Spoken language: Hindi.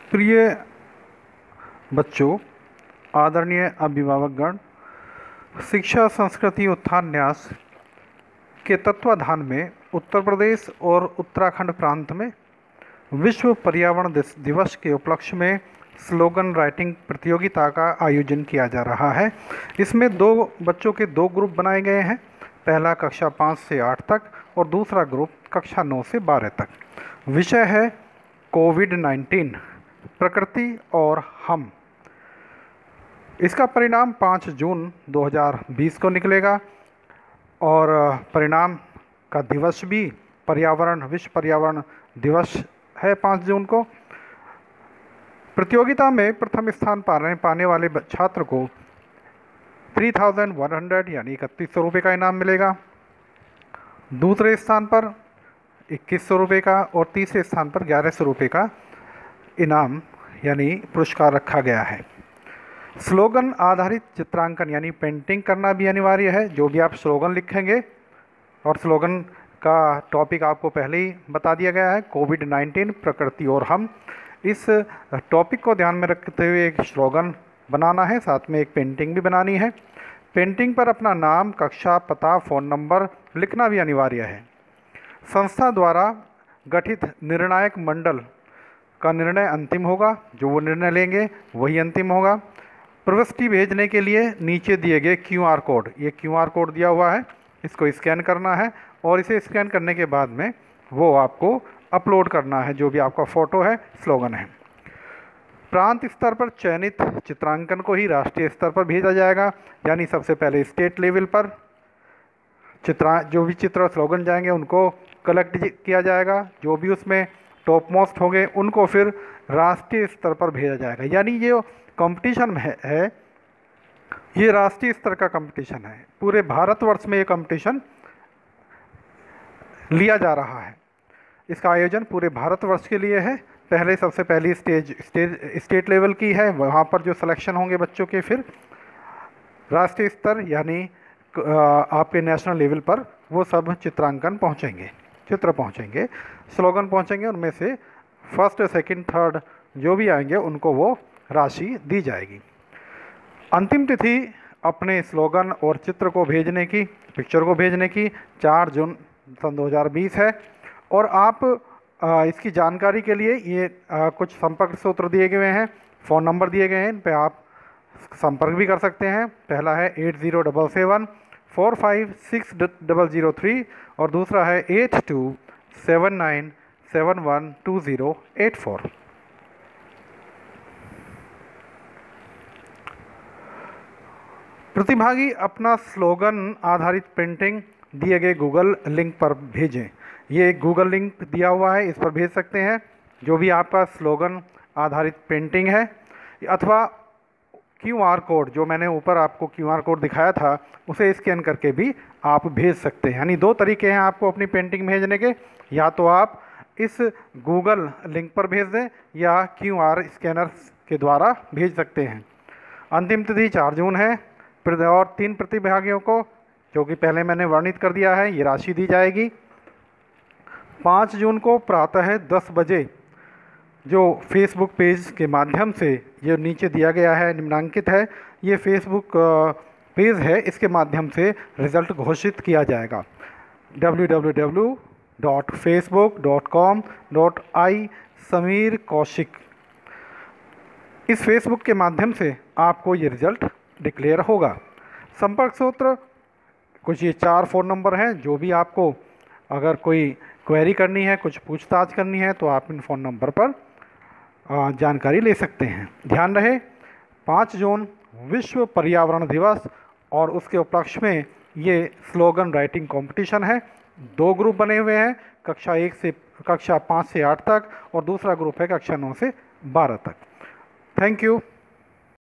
प्रिय बच्चों, आदरणीय अभिभावकगण, शिक्षा संस्कृति उत्थान न्यास के तत्वाधान में उत्तर प्रदेश और उत्तराखंड प्रांत में विश्व पर्यावरण दिवस के उपलक्ष्य में स्लोगन राइटिंग प्रतियोगिता का आयोजन किया जा रहा है। इसमें दो बच्चों के दो ग्रुप बनाए गए हैं। पहला कक्षा 5 से 8 तक और दूसरा ग्रुप कक्षा 9 से 12 तक। विषय है कोविड-19, प्रकृति और हम। इसका परिणाम 5 जून 2020 को निकलेगा और परिणाम का दिवस भी विश्व पर्यावरण दिवस है 5 जून को। प्रतियोगिता में प्रथम स्थान पाने वाले छात्र को 3100 यानी 3100 रुपये का इनाम मिलेगा। दूसरे स्थान पर 2100 रुपये का और तीसरे स्थान पर 1100 रुपये का इनाम यानी पुरस्कार रखा गया है। स्लोगन आधारित चित्रांकन यानी पेंटिंग करना भी अनिवार्य है। जो भी आप स्लोगन लिखेंगे, और स्लोगन का टॉपिक आपको पहले ही बता दिया गया है, कोविड-19, प्रकृति और हम। इस टॉपिक को ध्यान में रखते हुए एक स्लोगन बनाना है, साथ में एक पेंटिंग भी बनानी है। पेंटिंग पर अपना नाम, कक्षा, पता, फ़ोन नंबर लिखना भी अनिवार्य है। संस्था द्वारा गठित निर्णायक मंडल का निर्णय अंतिम होगा। जो वो निर्णय लेंगे वही अंतिम होगा। प्रविष्टि भेजने के लिए नीचे दिए गए QR कोड, ये QR कोड दिया हुआ है, इसको स्कैन करना है और इसे स्कैन करने के बाद में वो आपको अपलोड करना है, जो भी आपका फ़ोटो है, स्लोगन है। प्रांत स्तर पर चयनित चित्रांकन को ही राष्ट्रीय स्तर पर भेजा जाएगा, यानी सबसे पहले स्टेट लेवल पर जो भी चित्र स्लोगन जाएंगे उनको कलेक्ट किया जाएगा। जो भी उसमें टॉप मोस्ट होंगे उनको फिर राष्ट्रीय स्तर पर भेजा जाएगा। यानी ये कंपटीशन है, ये राष्ट्रीय स्तर का कंपटीशन है। पूरे भारतवर्ष में ये कंपटीशन लिया जा रहा है। इसका आयोजन पूरे भारतवर्ष के लिए है। सबसे पहली स्टेट लेवल की है, वहाँ पर जो सिलेक्शन होंगे बच्चों के, फिर राष्ट्रीय स्तर यानी आपके नेशनल लेवल पर वो सब चित्र पहुँचेंगे, स्लोगन पहुँचेंगे। उनमें से फर्स्ट, सेकंड, थर्ड जो भी आएंगे उनको वो राशि दी जाएगी। अंतिम तिथि अपने स्लोगन और पिक्चर को भेजने की 4 जून सन 2020 है। और आप इसकी जानकारी के लिए ये कुछ संपर्क सूत्र दिए गए हैं, फ़ोन नंबर दिए गए हैं, इन पे आप संपर्क भी कर सकते हैं। पहला है 8077456003 और दूसरा है 8279712084। प्रतिभागी अपना स्लोगन आधारित पेंटिंग दिए गए गूगल लिंक पर भेजें। ये गूगल लिंक दिया हुआ है, इस पर भेज सकते हैं जो भी आपका स्लोगन आधारित पेंटिंग है, अथवा QR कोड, जो मैंने ऊपर आपको QR कोड दिखाया था, उसे स्कैन करके भी आप भेज सकते हैं। यानी 2 तरीके हैं आपको अपनी पेंटिंग भेजने के। या तो आप इस गूगल लिंक पर भेज दें या QR स्कैनर के द्वारा भेज सकते हैं। अंतिम तिथि 4 जून है और 3 प्रतिभागियों को, जो कि पहले मैंने वर्णित कर दिया है, ये राशि दी जाएगी। 5 जून को प्रातः 10 बजे जो फेसबुक पेज के माध्यम से, ये नीचे दिया गया है, निम्नांकित है, ये फेसबुक पेज है, इसके माध्यम से रिज़ल्ट घोषित किया जाएगा। www.facebook.com.i/समीर कौशिक, इस फेसबुक के माध्यम से आपको ये रिज़ल्ट डिक्लेयर होगा। संपर्क सूत्र कुछ ये 4 फ़ोन नंबर हैं। जो भी आपको अगर कोई क्वेरी करनी है, कुछ पूछताछ करनी है, तो आप इन फ़ोन नंबर पर जानकारी ले सकते हैं। ध्यान रहे 5 जून विश्व पर्यावरण दिवस और उसके उपलक्ष्य में ये स्लोगन राइटिंग कंपटीशन है। 2 ग्रुप बने हुए हैं, कक्षा 5 से 8 तक और दूसरा ग्रुप है कक्षा 9 से 12 तक। Thank you.